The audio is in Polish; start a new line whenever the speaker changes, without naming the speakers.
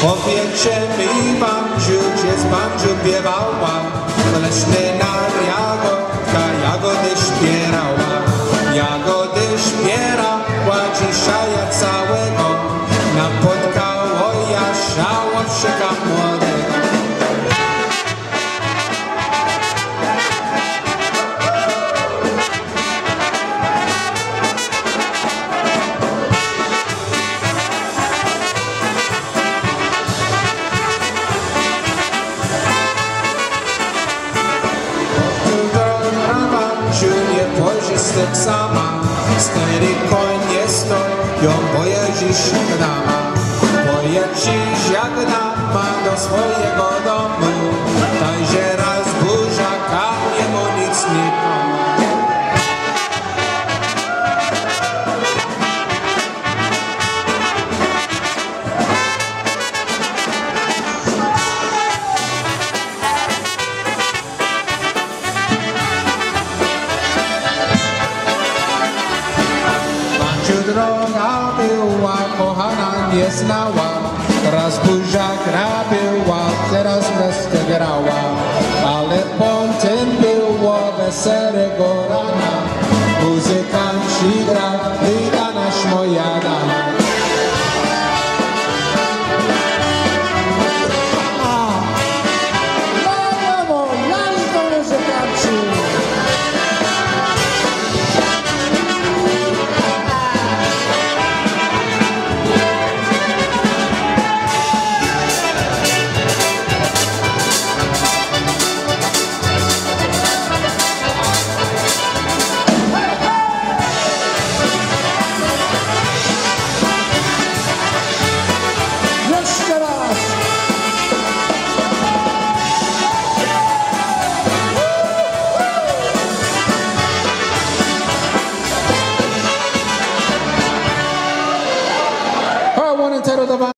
Powiedzcie mi, Wandziu, gdzie z Wandziu biewała, leśna jagodka jagody śpierała. Jagody śpierała dzisiaj całego, napotkało Jasiałowszyka młodego. Tak sama, stary koń nie stoi, ją pojeździsz jak dama. Pojeździsz jak dama do swojego domu, tajże raz burzaka jemu nic nie pomoże. Droga była, kochana nie znała, raz buziaka była, teraz wreszcie grała, ale potem było weselego rana.